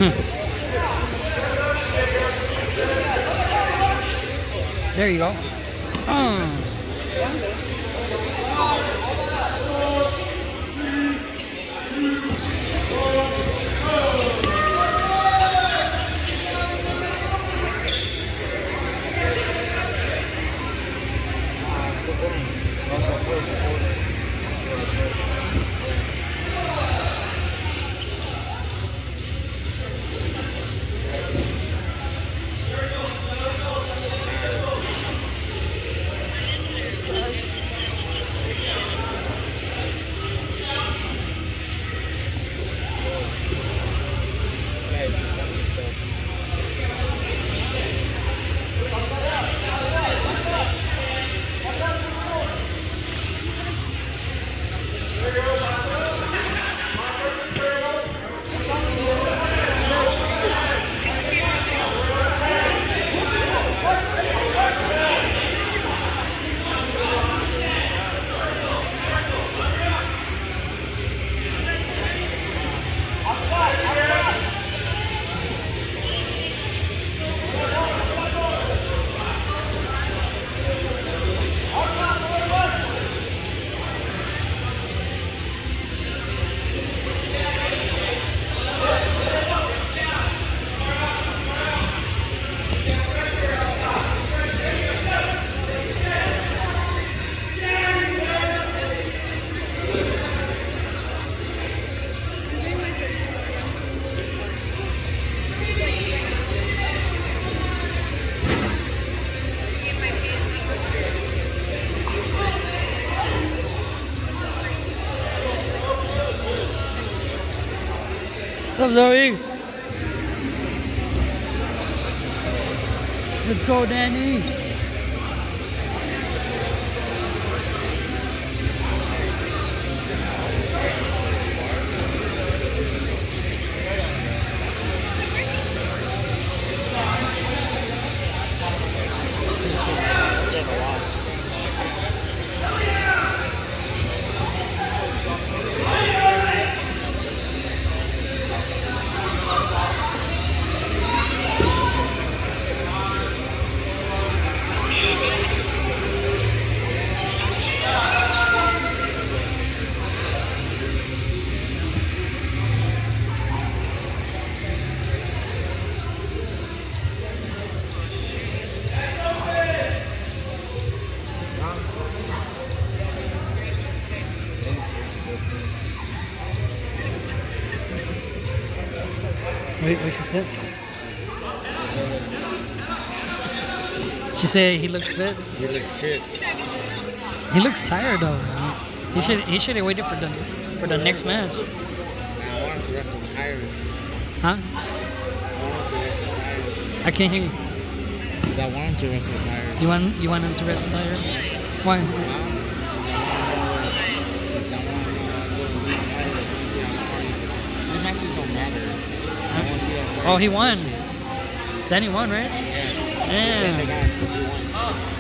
There you go. What's up, Zoe? Let's go, Danny. Wait, what she said? She said he looks fit. He looks fit. He looks tired though. He should have waited for the next match. I want him to wrestle tired. Huh? I want him to wrestle tired. I can't hear you. Because I want him to wrestle tired. You want him to wrestle tired? Why? These matches don't matter. I want to see that. Oh, he won. Then he won, right? Yeah. Yeah. Then the guy, he won.